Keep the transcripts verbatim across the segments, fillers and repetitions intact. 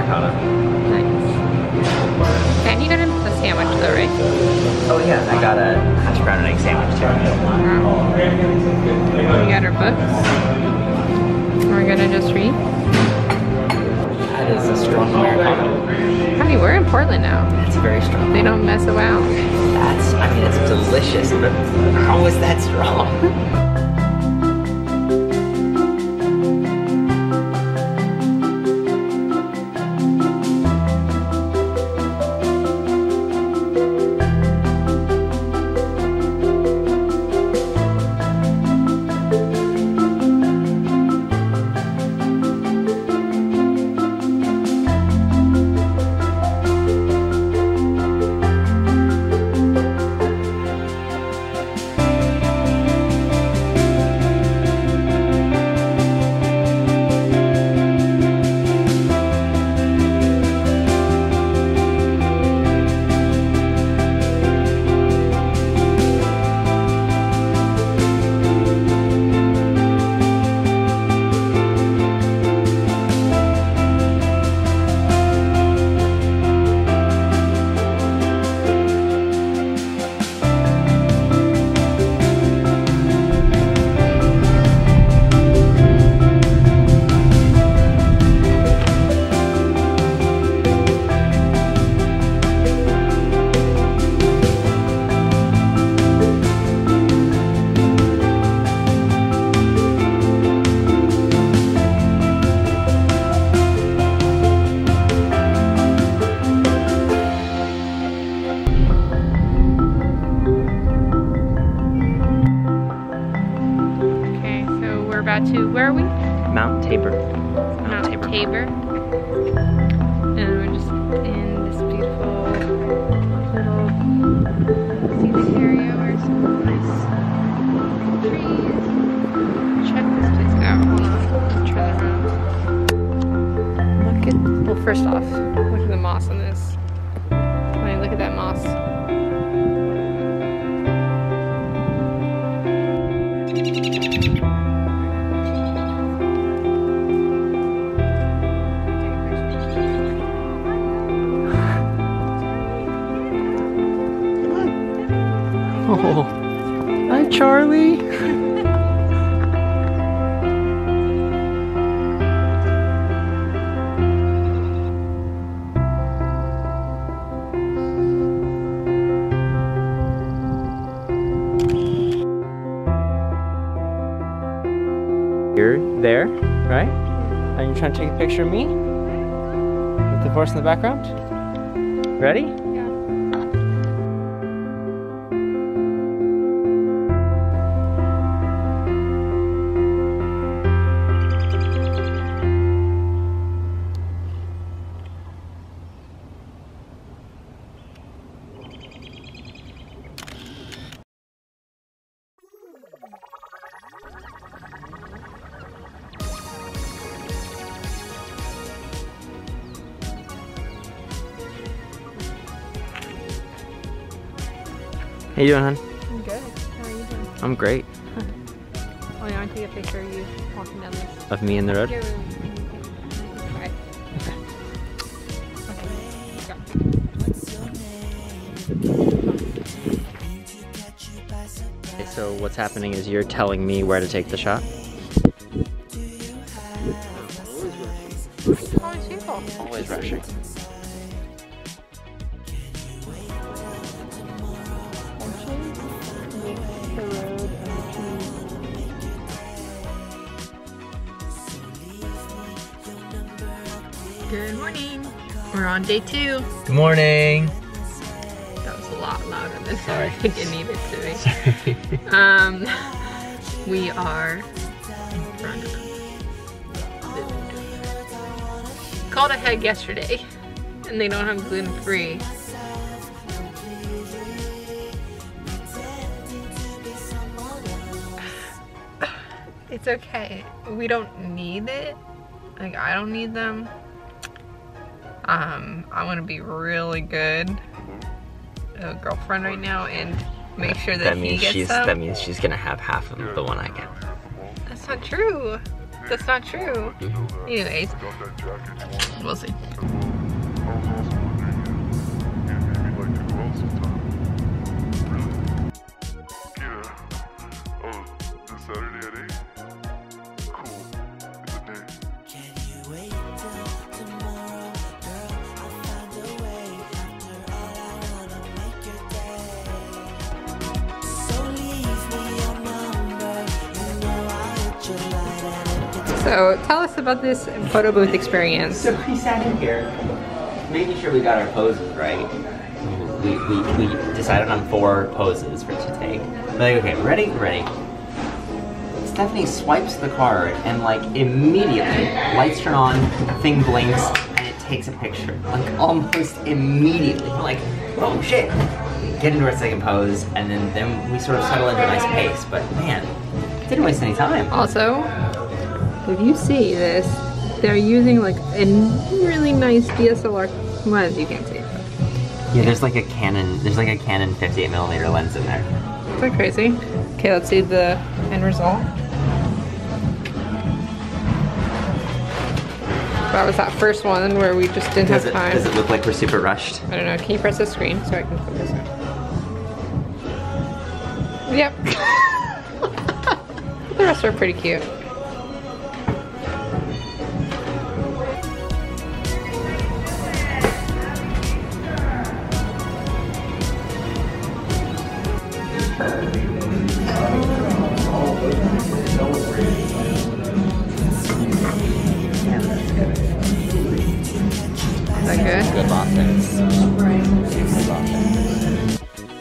ricotta. Nice. And you got a sandwich though, right? Oh yeah, I got a hash brown and egg sandwich too. Wow. We got our books. We're gonna just read. That is a strong Americano. Honey, we're in Portland now. That's very strong. They don't mess around. That's, I mean, it's delicious, but how is that strong? To where are we? Mount Tabor. Mount, Mount Tabor. Tabor. And we're just in this beautiful little scenic area where some nice trees. Check this place out. Hold on. Turn around. Look at, well, first off, look at the moss on this. Honey, look at that moss. Oh, hi Charlie. You're there, right? Are you trying to take a picture of me? With the horse in the background? Ready? How you doing, hon? I'm good. How are you doing? I'm great. Oh, you want to take a picture of you walking down this? Of me in the road? Here, okay. Okay, so what's happening is you're telling me where to take the shot? Always people. Always rushing. Good morning. We're on day two. Good morning. That was a lot louder than Sorry. I think it needed to be. Sorry. Um, we are in front of food. Called ahead yesterday, and they don't have gluten free. It's okay. We don't need it. Like, I don't need them. Um, I want to be really good a girlfriend right now and make sure that, that he means gets she's some. That means she's gonna have half of the one I get. That's not true. That's not true. Anyways, we'll see. So tell us about this photo booth experience. So we sat in here, making sure we got our poses right. We, we, we decided on four poses for to take. We're like, okay, ready? Ready. Stephanie swipes the card and like immediately lights turn on, thing blinks, and it takes a picture. Like almost immediately. We're like, oh shit. Get into our second pose, and then, then we sort of settle into a nice pace. But man, didn't waste any time. Also, if you see this, they're using like a really nice D S L R lens. You can't see it. Yeah, there's like a Canon, there's like a Canon fifty-eight millimeter lens in there. Is that crazy? Okay, let's see the end result. That was that first one where we just didn't does have it, time. Does it look like we're super rushed? I don't know. Can you press the screen so I can focus it? Yep. The rest are pretty cute. Is that good? Good Boston's. Good Boston's.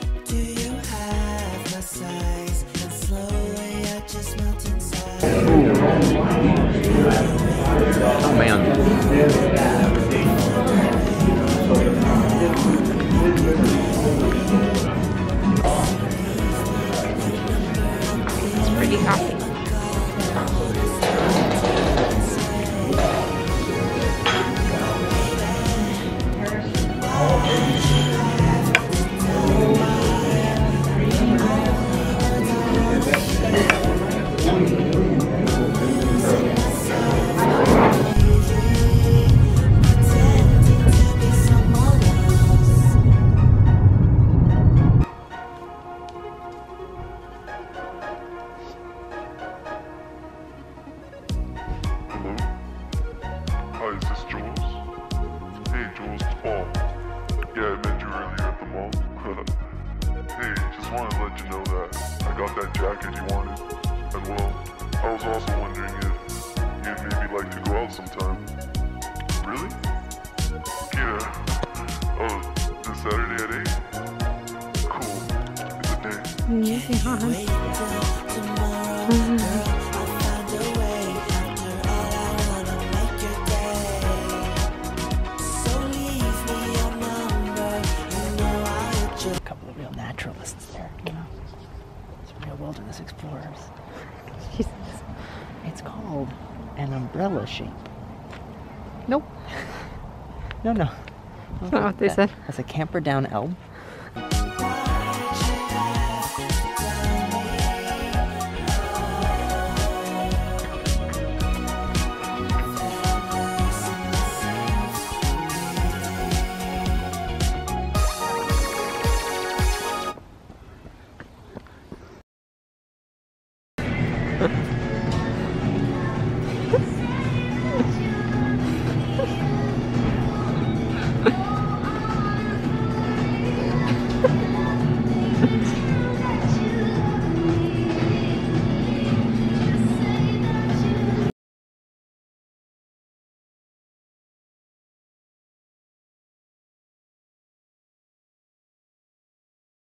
Oh man. It's pretty happy. Hi, is this Jules? Hey, Jules, it's Paul. Yeah, I met you earlier at the mall. Hey, just wanted to let you know that I got that jacket you wanted. And well, I was also wondering if you'd maybe like to go out sometime. Really? Yeah. Oh, this Saturday at eight? Cool. It's a day. A couple of real naturalists there, you know. Some real wilderness explorers. Jesus. It's called an umbrella shape. Nope. No, no. That's not what they said. That's a Camperdown elm.